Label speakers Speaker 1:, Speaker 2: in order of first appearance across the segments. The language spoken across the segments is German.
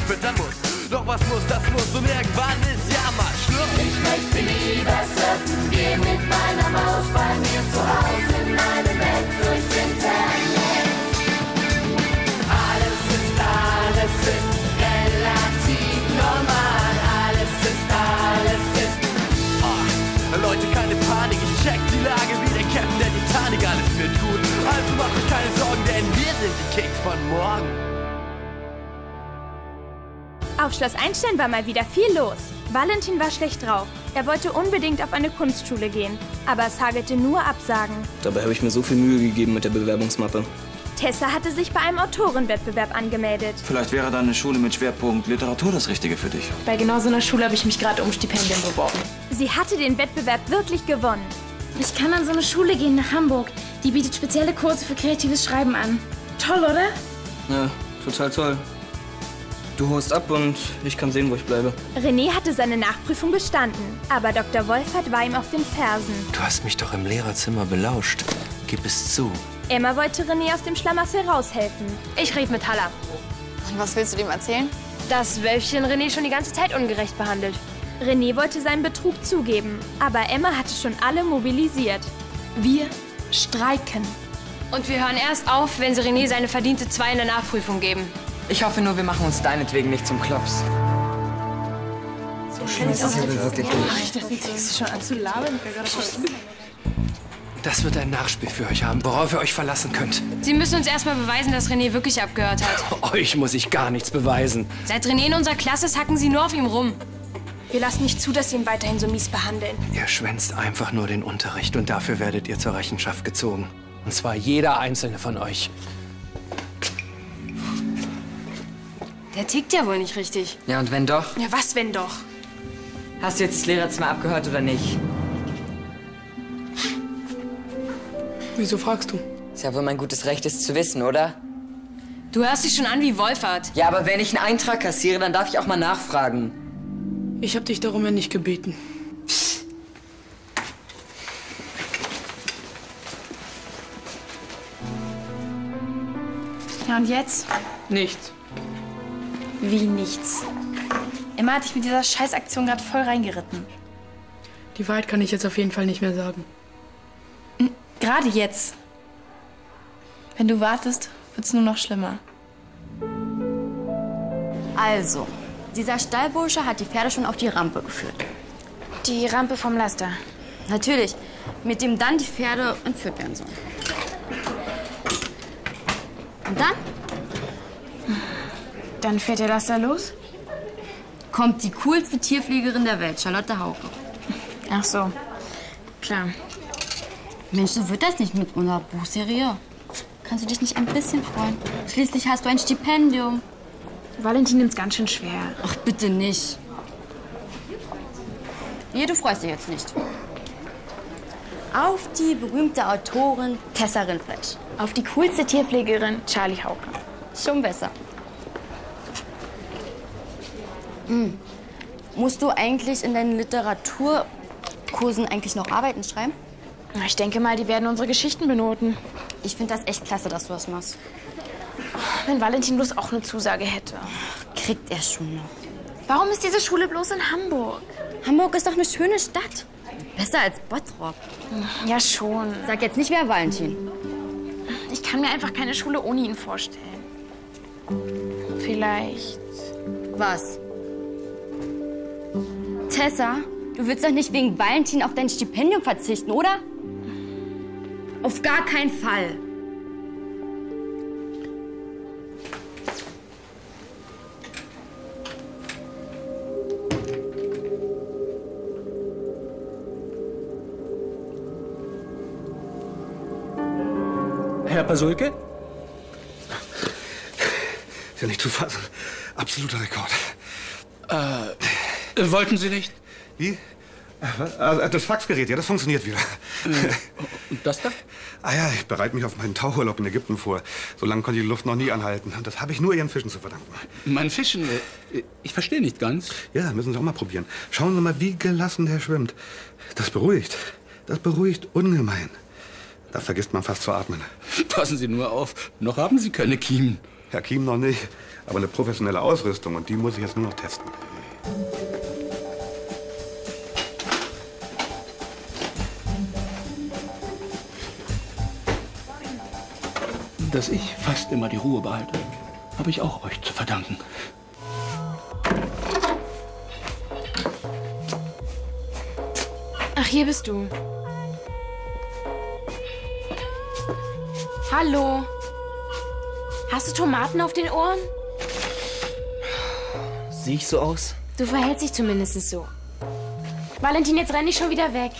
Speaker 1: bitter muss. Doch was muss, das muss und irgendwann ist ja mal Schluss.
Speaker 2: Ich möchte lieber surfen gehen mit meiner Maus bei mir zu Hause in meinem Bett durchs Internet. Alles ist relativ normal. Alles ist.
Speaker 1: Oh, Leute, keine Panik, ich check die Lage wie der Captain der Titanic. Alles wird gut, also macht euch keine Sorgen, denn wir sind die Kicks von morgen.
Speaker 3: Auf Schloss Einstein war mal wieder viel los. Valentin war schlecht drauf. Er wollte unbedingt auf eine Kunstschule gehen, aber es hagelte nur Absagen.
Speaker 4: Dabei habe ich mir so viel Mühe gegeben mit der Bewerbungsmappe.
Speaker 3: Tessa hatte sich bei einem Autorenwettbewerb angemeldet.
Speaker 5: Vielleicht wäre dann eine Schule mit Schwerpunkt Literatur das Richtige für dich.
Speaker 6: Bei genau so einer Schule habe ich mich gerade um Stipendien beworben.
Speaker 3: Sie hatte den Wettbewerb wirklich gewonnen.
Speaker 7: Ich kann an so eine Schule gehen nach Hamburg. Die bietet spezielle Kurse für kreatives Schreiben an. Toll, oder?
Speaker 4: Ja, total toll. Du holst ab und ich kann sehen, wo ich bleibe.
Speaker 3: René hatte seine Nachprüfung bestanden, aber Dr. Wolfert war ihm auf den Fersen.
Speaker 8: Du hast mich doch im Lehrerzimmer belauscht. Gib es zu.
Speaker 3: Emma wollte René aus dem Schlamassel raushelfen.
Speaker 6: Ich rede mit Halla.
Speaker 9: Und was willst du dem erzählen?
Speaker 6: Das Wölfchen René schon die ganze Zeit ungerecht behandelt.
Speaker 3: René wollte seinen Betrug zugeben, aber Emma hatte schon alle mobilisiert.
Speaker 6: Wir streiken. Und wir hören erst auf, wenn sie René seine verdiente 2 in der Nachprüfung geben.
Speaker 10: Ich hoffe nur, wir machen uns deinetwegen nicht zum Klops.
Speaker 4: So schön ist es hier wirklich nicht.
Speaker 6: Ich dachte, schon an zu labern.
Speaker 8: Das wird ein Nachspiel für euch haben, worauf ihr euch verlassen könnt.
Speaker 6: Sie müssen uns erstmal beweisen, dass René wirklich abgehört hat.
Speaker 8: Euch muss ich gar nichts beweisen.
Speaker 6: Seit René in unserer Klasse ist, hacken sie nur auf ihm rum. Wir lassen nicht zu, dass sie ihn weiterhin so mies behandeln.
Speaker 8: Ihr schwänzt einfach nur den Unterricht und dafür werdet ihr zur Rechenschaft gezogen. Und zwar jeder einzelne von euch.
Speaker 6: Der tickt ja wohl nicht richtig.
Speaker 10: Ja, und wenn doch?
Speaker 6: Ja, was wenn doch?
Speaker 10: Hast du jetzt das Lehrerzimmer abgehört oder nicht?
Speaker 11: Wieso fragst du?
Speaker 10: Ist ja wohl mein gutes Recht, es zu wissen, oder?
Speaker 6: Du hörst dich schon an wie Wolfert.
Speaker 10: Ja, aber wenn ich einen Eintrag kassiere, dann darf ich auch mal nachfragen.
Speaker 11: Ich habe dich darum ja nicht gebeten.
Speaker 6: Ja, und jetzt?
Speaker 11: Nichts.
Speaker 6: Wie nichts. Emma hat dich mit dieser Scheißaktion gerade voll reingeritten.
Speaker 11: Die Wahrheit kann ich jetzt auf jeden Fall nicht mehr sagen.
Speaker 6: Gerade jetzt. Wenn du wartest, wird's nur noch schlimmer.
Speaker 9: Also, dieser Stallbursche hat die Pferde schon auf die Rampe geführt.
Speaker 7: Die Rampe vom Laster.
Speaker 9: Natürlich, mit dem dann die Pferde entführt werden sollen. Und dann?
Speaker 7: Dann fährt der Laster los?
Speaker 9: Kommt die coolste Tierpflegerin der Welt, Charlotte Hauke.
Speaker 7: Ach so, klar.
Speaker 9: Mensch, so wird das nicht mit unserer Buchserie. Kannst du dich nicht ein bisschen freuen? Schließlich hast du ein Stipendium.
Speaker 7: Valentin nimmt's ganz schön schwer.
Speaker 9: Ach, bitte nicht. Nee, du freust dich jetzt nicht. Auf die berühmte Autorin Tessa Rindfleisch.
Speaker 7: Auf die coolste Tierpflegerin Charlie Hauke.
Speaker 9: Schon besser. Musst du eigentlich in deinen Literaturkursen eigentlich noch Arbeiten schreiben?
Speaker 7: Ich denke mal, die werden unsere Geschichten benoten.
Speaker 9: Ich finde das echt klasse, dass du das machst.
Speaker 7: Wenn Valentin bloß auch eine Zusage hätte.
Speaker 9: Kriegt er schon noch.
Speaker 7: Warum ist diese Schule bloß in Hamburg?
Speaker 9: Hamburg ist doch eine schöne Stadt. Besser als Bottrop.
Speaker 7: Ja, schon.
Speaker 9: Sag jetzt nicht, wer Valentin.
Speaker 7: Ich kann mir einfach keine Schule ohne ihn vorstellen. Vielleicht...
Speaker 9: Was? Tessa, du willst doch nicht wegen Valentin auf dein Stipendium verzichten, oder? Auf gar keinen Fall.
Speaker 8: Herr Pasulke?
Speaker 12: Ist ja nicht zu fassen. Absoluter Rekord.
Speaker 8: Wollten Sie nicht?
Speaker 12: Wie? Das Faxgerät, ja, das funktioniert wieder.
Speaker 8: Und das da?
Speaker 12: Ah ja, ich bereite mich auf meinen Tauchurlaub in Ägypten vor. So lange konnte ich die Luft noch nie anhalten. Und das habe ich nur Ihren Fischen zu verdanken.
Speaker 8: Mein Fischen? Ich verstehe nicht ganz.
Speaker 12: Ja, müssen Sie auch mal probieren. Schauen Sie mal, wie gelassen der schwimmt. Das beruhigt. Das beruhigt ungemein. Da vergisst man fast zu atmen.
Speaker 8: Passen Sie nur auf, noch haben Sie keine Kiemen.
Speaker 12: Herr Kiem noch nicht. Aber eine professionelle Ausrüstung und die muss ich jetzt nur noch testen.
Speaker 13: Dass ich fast immer die Ruhe behalte, habe ich auch euch zu verdanken.
Speaker 7: Ach, hier bist du. Hallo. Hast du Tomaten auf den Ohren?
Speaker 4: Sehe ich so aus?
Speaker 7: Du verhältst dich zumindest so. Valentin, jetzt renn ich schon wieder weg.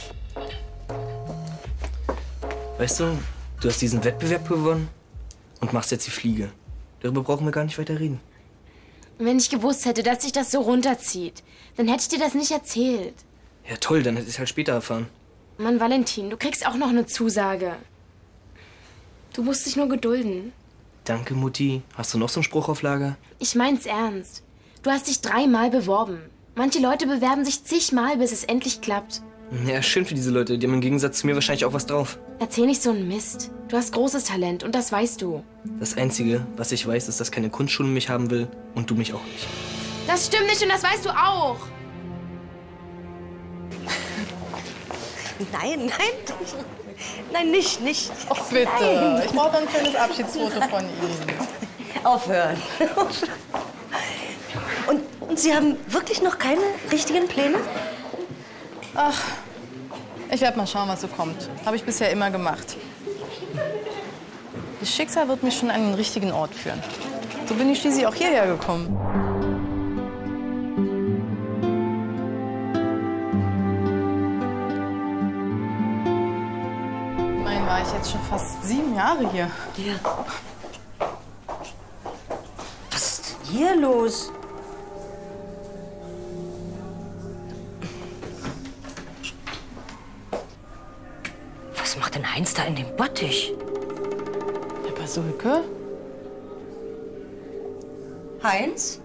Speaker 4: Weißt du, du hast diesen Wettbewerb gewonnen und machst jetzt die Fliege. Darüber brauchen wir gar nicht weiter reden.
Speaker 7: Wenn ich gewusst hätte, dass dich das so runterzieht, dann hätte ich dir das nicht erzählt.
Speaker 4: Ja toll, dann hätte ich es halt später erfahren.
Speaker 7: Mann, Valentin, du kriegst auch noch eine Zusage. Du musst dich nur gedulden.
Speaker 4: Danke, Mutti. Hast du noch so einen Spruch auf Lager?
Speaker 7: Ich mein's ernst. Du hast dich 3-mal beworben. Manche Leute bewerben sich zigmal, bis es endlich klappt.
Speaker 4: Ja, schön für diese Leute. Die haben im Gegensatz zu mir wahrscheinlich auch was drauf.
Speaker 7: Erzähl nicht so einen Mist. Du hast großes Talent und das weißt du.
Speaker 4: Das Einzige, was ich weiß, ist, dass keine Kunstschule mich haben will und du mich auch nicht.
Speaker 7: Das stimmt nicht und das weißt du auch.
Speaker 14: Nein, nein, nicht.
Speaker 15: Ach bitte, nein. Ich brauche ein schönes Abschiedsfoto von Ihnen.
Speaker 14: Aufhören. Und Sie haben wirklich noch keine richtigen Pläne?
Speaker 15: Ach, ich werde mal schauen, was so kommt. Habe ich bisher immer gemacht. Das Schicksal wird mich schon an den richtigen Ort führen. So bin ich schließlich auch hierher gekommen. Immerhin war ich jetzt schon fast 7 Jahre hier.
Speaker 14: Ja. Was ist denn hier los? Was macht denn Heinz da in dem Bottich?
Speaker 15: Herr Pasulke?
Speaker 14: Heinz?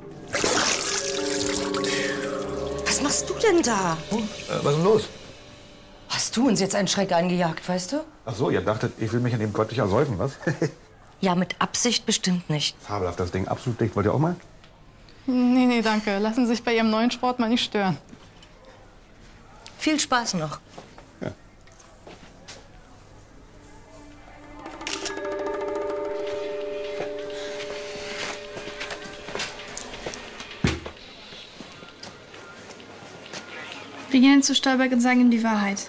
Speaker 14: Was machst du denn da?
Speaker 12: Was ist denn los?
Speaker 14: Hast du uns jetzt einen Schreck eingejagt, weißt du?
Speaker 12: Ach so, ihr dachtet, ich will mich an dem Bottich ersäufen, was?
Speaker 14: Ja, mit Absicht bestimmt nicht.
Speaker 12: Fabelhaft, das Ding absolut dicht. Wollt ihr auch mal?
Speaker 15: Nee, danke. Lassen Sie sich bei Ihrem neuen Sport mal nicht stören.
Speaker 14: Viel Spaß noch.
Speaker 12: Ja.
Speaker 3: Wir gehen zu Stolberg und sagen ihm die Wahrheit.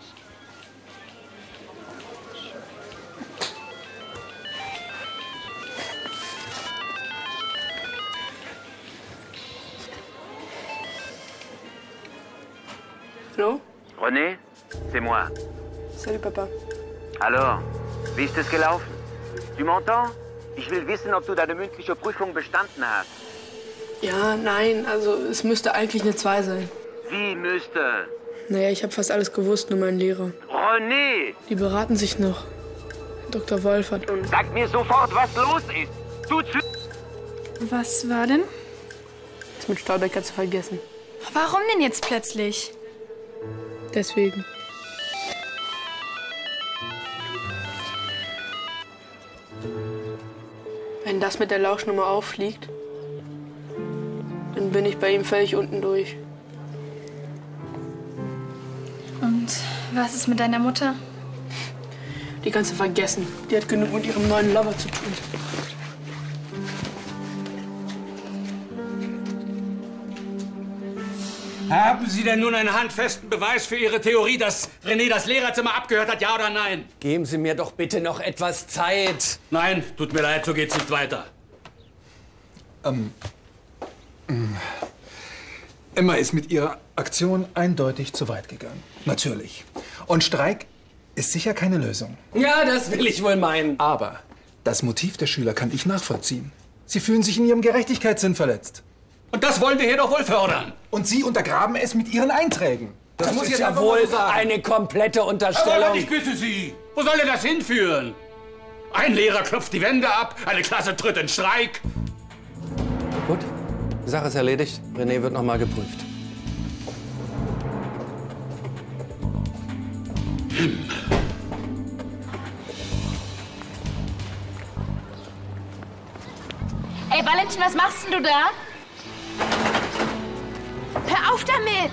Speaker 15: Hallo?
Speaker 16: René, c'est moi.
Speaker 15: Salut, Papa.
Speaker 16: Alors, wie ist es gelaufen? Du m'entends? Ich will wissen, ob du deine mündliche Prüfung bestanden hast.
Speaker 11: Ja, nein, also es müsste eigentlich eine 2 sein.
Speaker 16: Wie müsste?
Speaker 11: Naja, ich habe fast alles gewusst, nur mein Lehrer.
Speaker 16: René!
Speaker 11: Die beraten sich noch. Dr. Wolfert und...
Speaker 16: Sag mir sofort, was los ist! Du
Speaker 3: Was war denn?
Speaker 11: Das mit Stolberg kannst du vergessen.
Speaker 3: Warum denn jetzt plötzlich?
Speaker 11: Deswegen. Wenn das mit der Lauschnummer auffliegt, dann bin ich bei ihm völlig unten durch.
Speaker 3: Und was ist mit deiner Mutter?
Speaker 11: Die kannst du vergessen. Die hat genug mit ihrem neuen Lover zu tun.
Speaker 13: Haben Sie denn nun einen handfesten Beweis für Ihre Theorie, dass René das Lehrerzimmer abgehört hat, ja oder nein?
Speaker 8: Geben Sie mir doch bitte noch etwas Zeit.
Speaker 13: Nein, tut mir leid, so geht's nicht weiter.
Speaker 17: Emma ist mit ihrer Aktion eindeutig zu weit gegangen. Natürlich. Und Streik ist sicher keine Lösung.
Speaker 8: Ja, das will ich wohl meinen.
Speaker 17: Aber das Motiv der Schüler kann ich nachvollziehen. Sie fühlen sich in ihrem Gerechtigkeitssinn verletzt.
Speaker 13: Und das wollen wir hier doch wohl fördern.
Speaker 17: Und Sie untergraben es mit Ihren Einträgen.
Speaker 8: Das
Speaker 17: muss
Speaker 8: ist
Speaker 17: ich jetzt
Speaker 8: ja
Speaker 17: einfach
Speaker 8: wohl
Speaker 17: mal so sagen.
Speaker 8: eine komplette
Speaker 13: Aber
Speaker 8: Unterstellung.
Speaker 13: ich bitte Sie, wo soll denn das hinführen? Ein Lehrer klopft die Wände ab, eine Klasse tritt in Streik.
Speaker 8: Gut, die Sache ist erledigt. René wird noch mal geprüft.
Speaker 7: Valentin, was machst denn du da?
Speaker 3: Hör auf damit!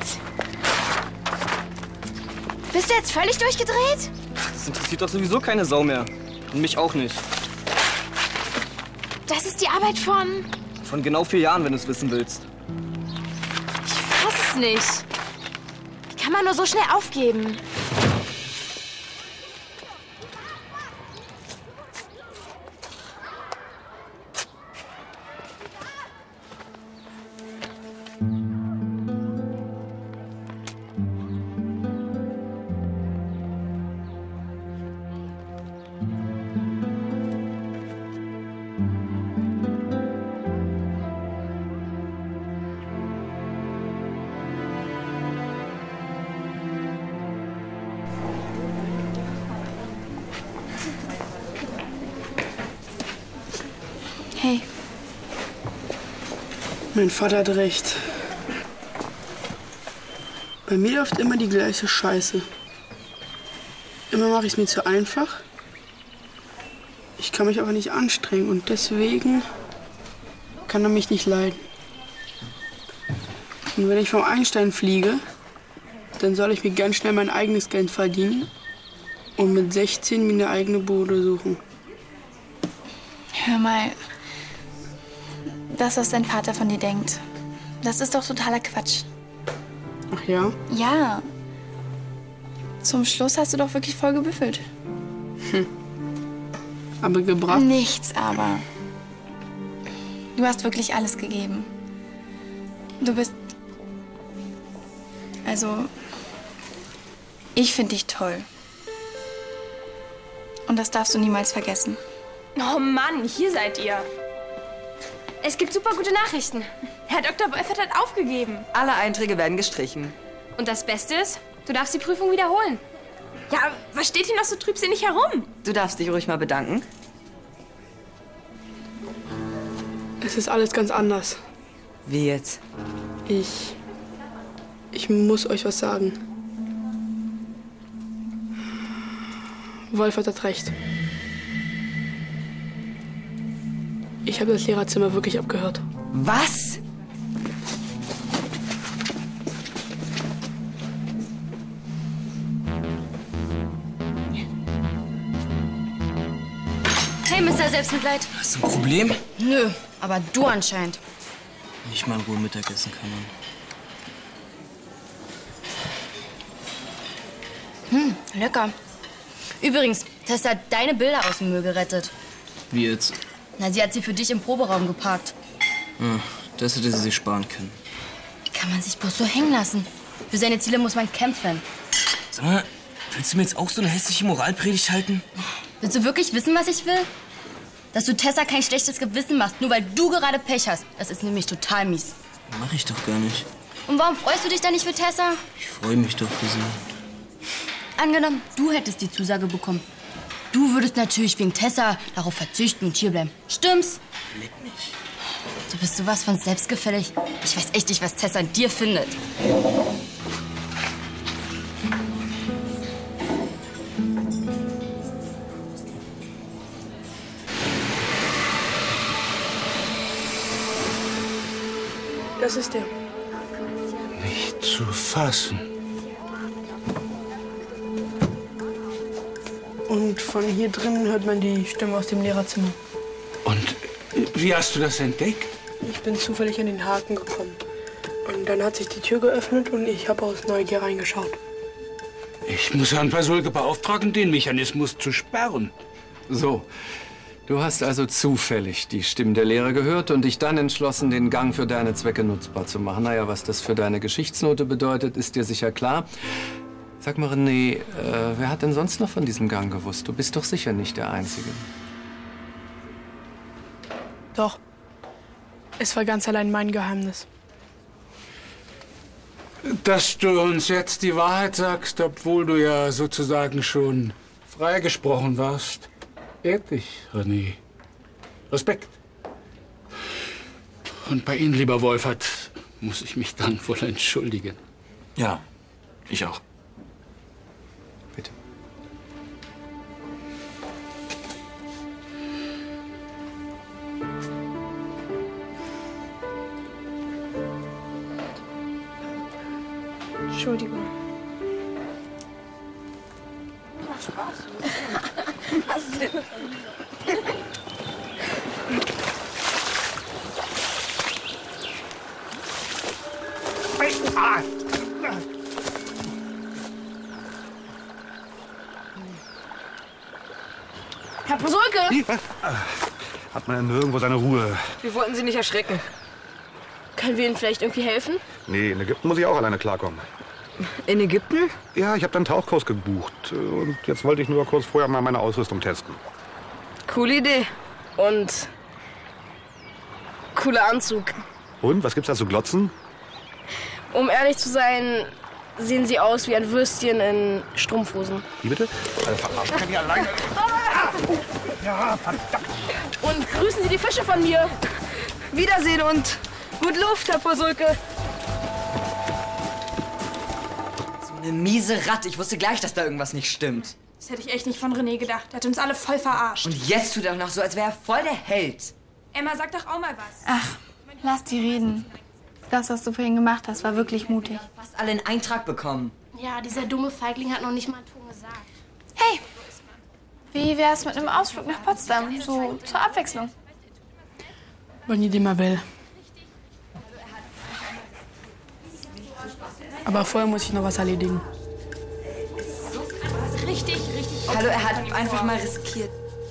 Speaker 3: Bist du jetzt völlig durchgedreht?
Speaker 4: Das interessiert doch sowieso keine Sau mehr. Und mich auch nicht.
Speaker 3: Das ist die Arbeit von...
Speaker 4: Von genau 4 Jahren, wenn du es wissen willst.
Speaker 3: Ich fass es nicht. Wie kann man nur so schnell aufgeben? Hey.
Speaker 11: Mein Vater hat recht. Bei mir läuft immer die gleiche Scheiße. Immer mache ich es mir zu einfach. Ich kann mich aber nicht anstrengen und deswegen kann er mich nicht leiden. Und wenn ich vom Einstein fliege, dann soll ich mir ganz schnell mein eigenes Geld verdienen und mit 16 mir eine eigene Bude suchen.
Speaker 3: Hör mal, das, was dein Vater von dir denkt, das ist doch totaler Quatsch.
Speaker 11: Ach ja?
Speaker 3: Ja. Zum Schluss hast du doch wirklich voll gebüffelt.
Speaker 11: Aber gebracht?
Speaker 3: Nichts aber. Du hast wirklich alles gegeben. Du bist... Also, ich finde dich toll. Und das darfst du niemals vergessen.
Speaker 6: Oh Mann, hier seid ihr. Es gibt super gute Nachrichten.
Speaker 3: Herr Dr. Wolfert hat aufgegeben.
Speaker 10: Alle Einträge werden gestrichen.
Speaker 6: Und das Beste ist, du darfst die Prüfung wiederholen.
Speaker 3: Ja, was steht hier noch so trübsinnig herum?
Speaker 10: Du darfst dich ruhig mal bedanken.
Speaker 11: Es ist alles ganz anders.
Speaker 10: Wie jetzt?
Speaker 11: Ich muss euch was sagen. Wolfert hat recht. Ich habe das Lehrerzimmer wirklich abgehört.
Speaker 10: Was?
Speaker 9: Hey, Mr. Selbstmitleid.
Speaker 4: Hast du ein Problem?
Speaker 9: Nö, aber du anscheinend.
Speaker 4: Nicht mal in Ruhe Mittagessen kann man.
Speaker 9: Lecker. Übrigens, Tessa hat deine Bilder aus dem Müll gerettet.
Speaker 4: Wie jetzt?
Speaker 9: Na, sie hat sie für dich im Proberaum geparkt.
Speaker 4: Hm, das hätte sie sich sparen können.
Speaker 9: Wie kann man sich bloß so hängen lassen? Für seine Ziele muss man kämpfen.
Speaker 4: Sag mal, willst du mir jetzt auch so eine hässliche Moralpredigt halten?
Speaker 9: Willst du wirklich wissen, was ich will? Dass du Tessa kein schlechtes Gewissen machst, nur weil du gerade Pech hast. Das ist nämlich total mies.
Speaker 4: Mach ich doch gar nicht.
Speaker 9: Und warum freust du dich dann nicht für Tessa?
Speaker 4: Ich freue mich doch für sie.
Speaker 9: Angenommen, du hättest die Zusage bekommen. Du würdest natürlich wegen Tessa darauf verzichten und hierbleiben. Stimmt's?
Speaker 4: Leck mich.
Speaker 9: Du bist sowas von selbstgefällig. Ich weiß echt nicht, was Tessa an dir findet.
Speaker 11: Das ist der.
Speaker 13: Nicht zu fassen.
Speaker 11: Und von hier drinnen hört man die Stimme aus dem Lehrerzimmer.
Speaker 13: Und wie hast du das entdeckt?
Speaker 11: Ich bin zufällig an den Haken gekommen. Und dann hat sich die Tür geöffnet und ich habe aus Neugier reingeschaut.
Speaker 13: Ich muss Herrn Pasulke beauftragen, den Mechanismus zu sperren.
Speaker 8: So, du hast also zufällig die Stimmen der Lehrer gehört und dich dann entschlossen, den Gang für deine Zwecke nutzbar zu machen. Naja, was das für deine Geschichtsnote bedeutet, ist dir sicher klar. Sag mal, René, wer hat denn sonst noch von diesem Gang gewusst? Du bist doch sicher nicht der Einzige.
Speaker 11: Doch. Es war ganz allein mein Geheimnis.
Speaker 13: Dass du uns jetzt die Wahrheit sagst, obwohl du ja sozusagen schon freigesprochen warst, ehrt dich, René. Respekt. Und bei Ihnen, lieber Wolfert, muss ich mich dann wohl entschuldigen.
Speaker 5: Ja, ich auch.
Speaker 8: Bitte.
Speaker 3: Entschuldigung.
Speaker 2: Was denn?
Speaker 7: Herr Posolke!
Speaker 12: Hat man ja nirgendwo seine Ruhe.
Speaker 7: Wir wollten Sie nicht erschrecken. Können wir Ihnen vielleicht irgendwie helfen?
Speaker 12: Nee, in Ägypten muss ich auch alleine klarkommen.
Speaker 7: In Ägypten?
Speaker 12: Ja, ich habe dann Tauchkurs gebucht. Und jetzt wollte ich nur kurz vorher mal meine Ausrüstung testen.
Speaker 7: Coole Idee. Und cooler Anzug.
Speaker 12: Und, was gibt's da zu glotzen?
Speaker 7: Um ehrlich zu sein, sehen Sie aus wie ein Würstchen in Strumpfhosen.
Speaker 12: Wie bitte? Also verarschen kann ich alleine. Ja, verdammt.
Speaker 7: Und grüßen Sie die Fische von mir. Wiedersehen und gut Luft, Herr Posolke.
Speaker 10: So eine miese Ratte. Ich wusste gleich, dass da irgendwas nicht stimmt.
Speaker 3: Das hätte ich echt nicht von René gedacht. Er hat uns alle voll verarscht.
Speaker 10: Und jetzt tut er auch noch so, als wäre er voll der Held.
Speaker 3: Emma, sag doch auch mal was.
Speaker 18: Ach, lass die reden. Das, was du vorhin gemacht hast, war wirklich mutig.
Speaker 10: Fast alle einen Eintrag bekommen.
Speaker 7: Ja, dieser dumme Feigling hat noch nicht mal einen Ton gesagt.
Speaker 18: Hey, wie wär's mit einem Ausflug nach Potsdam? So zur Abwechslung.
Speaker 11: Bonne Idee, Mabel. Aber vorher muss ich noch was erledigen.
Speaker 3: Richtig.
Speaker 10: Hallo, er hat einfach mal riskiert.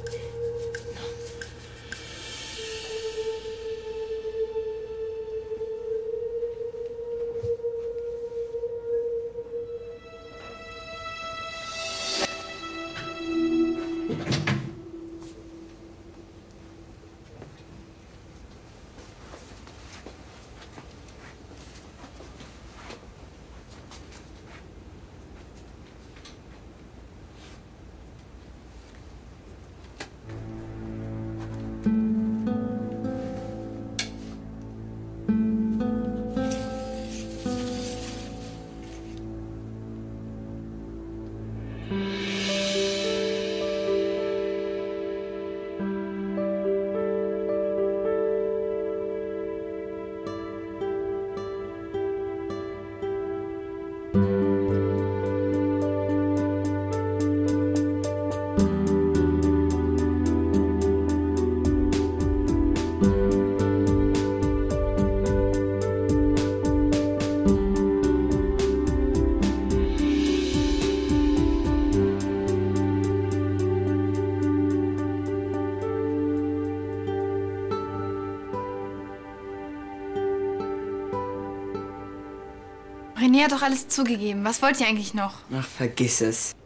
Speaker 18: René hat doch alles zugegeben. Was wollt ihr eigentlich noch?
Speaker 10: Ach, vergiss es.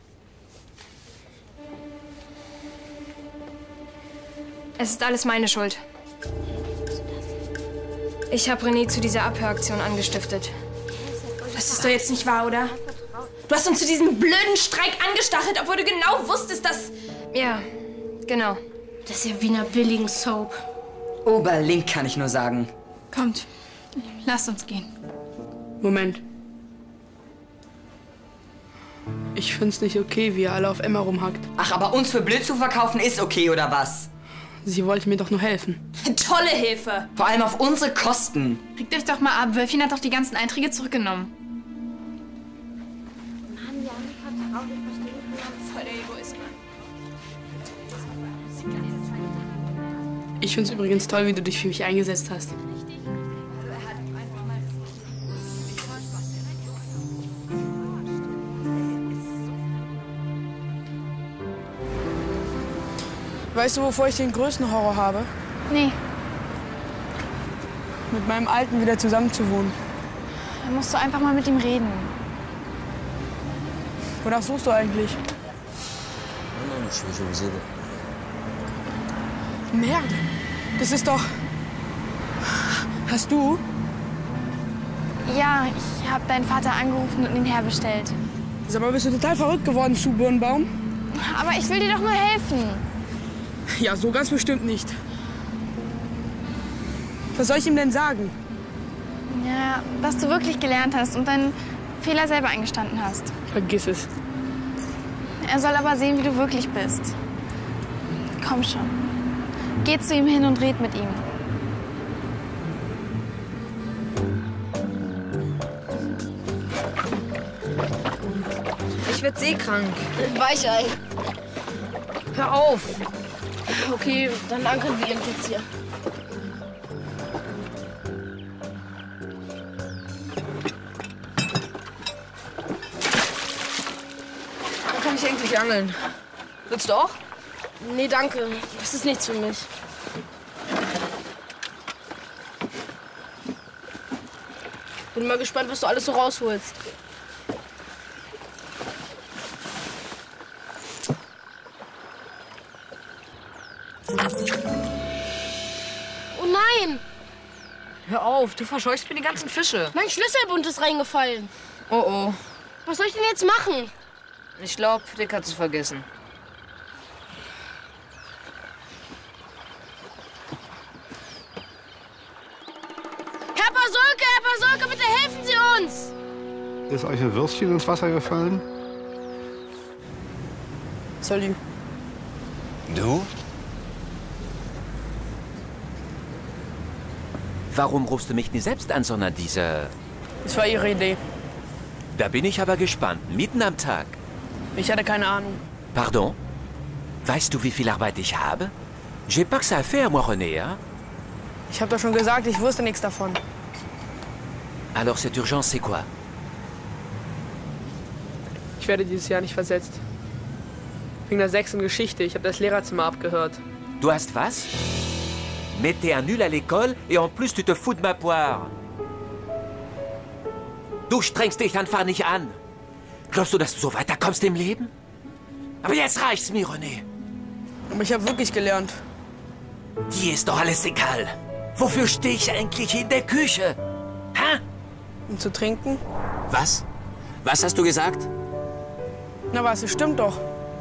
Speaker 6: Es ist alles meine Schuld. Ich habe René zu dieser Abhöraktion angestiftet.
Speaker 3: Das ist doch jetzt nicht wahr, oder? Du hast uns zu diesem blöden Streik angestachelt, obwohl du genau wusstest, dass...
Speaker 6: Ja, genau.
Speaker 7: Das ist ja wie einer billigen Soap.
Speaker 10: Oberlink, kann ich nur sagen.
Speaker 18: Kommt, lasst uns gehen.
Speaker 11: Moment. Ich find's nicht okay, wie ihr alle auf Emma rumhackt.
Speaker 10: Ach, aber uns für blöd zu verkaufen ist okay, oder was?
Speaker 11: Sie wollte mir doch nur helfen.
Speaker 3: Tolle Hilfe.
Speaker 10: Vor allem auf unsere Kosten.
Speaker 18: Regt euch doch mal ab. Wölfchen hat doch die ganzen Einträge zurückgenommen.
Speaker 7: Mann, Jan, vertrau dich,
Speaker 3: Voll der Egoist, Mann.
Speaker 11: Ich find's übrigens toll, wie du dich für mich eingesetzt hast. Weißt du, wovor ich den größten Horror habe?
Speaker 18: Nee.
Speaker 11: Mit meinem Alten wieder zusammenzuwohnen.
Speaker 18: Dann musst du einfach mal mit ihm reden.
Speaker 11: Wonach suchst du eigentlich? Merde, das ist doch... Hast du?
Speaker 18: Ja, ich habe deinen Vater angerufen und ihn herbestellt.
Speaker 11: Sag mal, bist du total verrückt geworden, Sue Birnbaum?
Speaker 18: Aber ich will dir doch nur helfen.
Speaker 11: Ja, so ganz bestimmt nicht. Was soll ich ihm denn sagen?
Speaker 18: Ja, was du wirklich gelernt hast und deinen Fehler selber eingestanden hast.
Speaker 11: Vergiss es.
Speaker 18: Er soll aber sehen, wie du wirklich bist. Komm schon. Geh zu ihm hin und red mit ihm.
Speaker 6: ich werd seekrank.
Speaker 19: Weichei.
Speaker 6: Hör auf.
Speaker 19: Okay, dann ankern wir eben jetzt hier.
Speaker 6: Dann kann ich endlich angeln. Willst du auch?
Speaker 19: Nee, danke. Das ist nichts für mich. Bin mal gespannt, was du alles so rausholst. Oh nein!
Speaker 6: Hör auf, du verscheuchst mir die ganzen Fische.
Speaker 19: Mein Schlüsselbund ist reingefallen.
Speaker 6: Oh oh.
Speaker 19: Was soll ich denn jetzt machen?
Speaker 6: Ich glaub, den kannst du vergessen.
Speaker 19: Herr Pasulke, bitte helfen Sie uns!
Speaker 12: Ist euch ein Würstchen ins Wasser gefallen?
Speaker 15: Salut.
Speaker 20: Du? Warum rufst du mich nicht selbst an, sondern diese...
Speaker 15: Das war Ihre Idee.
Speaker 20: Da bin ich aber gespannt. Mitten am Tag.
Speaker 15: Ich hatte keine Ahnung.
Speaker 20: Pardon? Weißt du, wie viel Arbeit ich habe? J'ai pas que ça à faire, moi, René, hein?
Speaker 15: Ich hab doch schon gesagt, ich wusste nichts davon.
Speaker 20: Alors, cette urgence, c'est quoi?
Speaker 15: Ich werde dieses Jahr nicht versetzt. Wegen der 6 in Geschichte. Ich habe das Lehrerzimmer abgehört.
Speaker 20: Du hast was? Mais t'es un nul à l'école et en plus tu te fous de ma poire. Du strengst dich einfach nicht an. Glaubst du, dass du so weiterkommst im Leben? Aber jetzt reicht's mir, René.
Speaker 15: Aber ich habe wirklich gelernt.
Speaker 20: Dir ist doch alles egal. Wofür stehe ich eigentlich in der Küche? Hä?
Speaker 15: Um zu trinken?
Speaker 20: Was? Was hast du gesagt?
Speaker 15: Na was, es stimmt doch.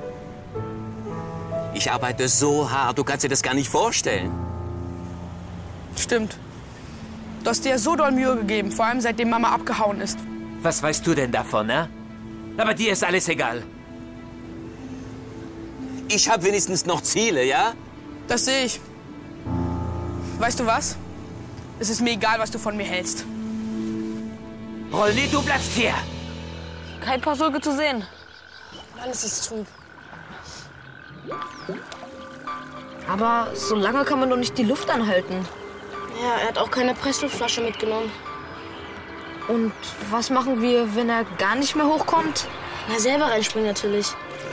Speaker 20: Ich arbeite so hart, du kannst dir das gar nicht vorstellen.
Speaker 15: Stimmt. Du hast dir so doll Mühe gegeben, vor allem seitdem Mama abgehauen ist.
Speaker 20: Was weißt du denn davon, ne? Aber dir ist alles egal. Ich habe wenigstens noch Ziele, ja?
Speaker 15: Das sehe ich. Weißt du was? Es ist mir egal, was du von mir hältst.
Speaker 20: René, du bleibst hier.
Speaker 15: Kein Pasulke zu sehen.
Speaker 19: Alles ist trüb.
Speaker 6: Aber so lange kann man doch nicht die Luft anhalten.
Speaker 19: Ja, er hat auch keine Pressluftflasche mitgenommen.
Speaker 6: Und was machen wir, wenn er gar nicht mehr hochkommt?
Speaker 19: Na, selber reinspringen natürlich.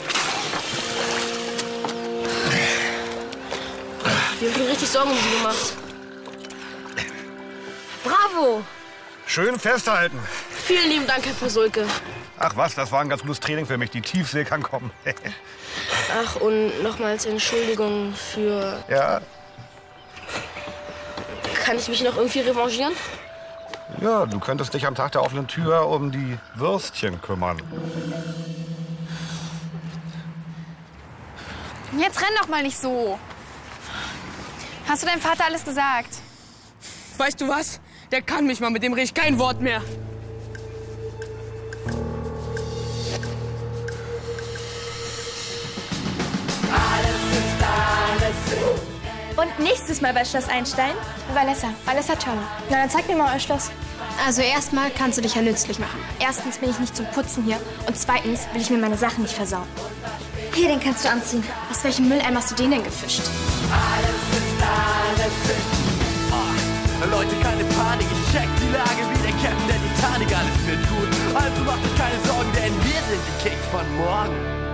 Speaker 19: Wir haben schon richtig Sorgen um sie gemacht.
Speaker 6: Bravo!
Speaker 12: Schön festhalten.
Speaker 19: Vielen lieben Dank, Herr Pasulke.
Speaker 12: Ach was, das war ein ganz gutes Training für mich. Die Tiefsee kann kommen.
Speaker 19: Ach, und nochmals Entschuldigung für...
Speaker 12: Ja?
Speaker 19: Kann ich mich noch irgendwie revanchieren?
Speaker 12: Ja, du könntest dich am Tag der offenen Tür um die Würstchen kümmern.
Speaker 18: Jetzt renn doch mal nicht so. Hast du deinem Vater alles gesagt?
Speaker 15: Weißt du was? Der kann mich mal, mit dem rede ich kein Wort mehr.
Speaker 3: Und nächstes Mal bei Schloss Einstein?
Speaker 18: Valessa, ciao. Na, dann zeig mir mal euer Schloss.
Speaker 7: Also erstmal kannst du dich ja nützlich machen. Erstens bin ich nicht zum Putzen hier und zweitens will ich mir meine Sachen nicht versauen. Hier, den kannst du anziehen. Aus welchem Mülleimer hast du den denn gefischt?
Speaker 1: Leute, keine Panik, ich check die Lage wie der Captain der Titanic, alles wird gut. Also macht euch keine Sorgen, denn wir sind die Kicks von morgen.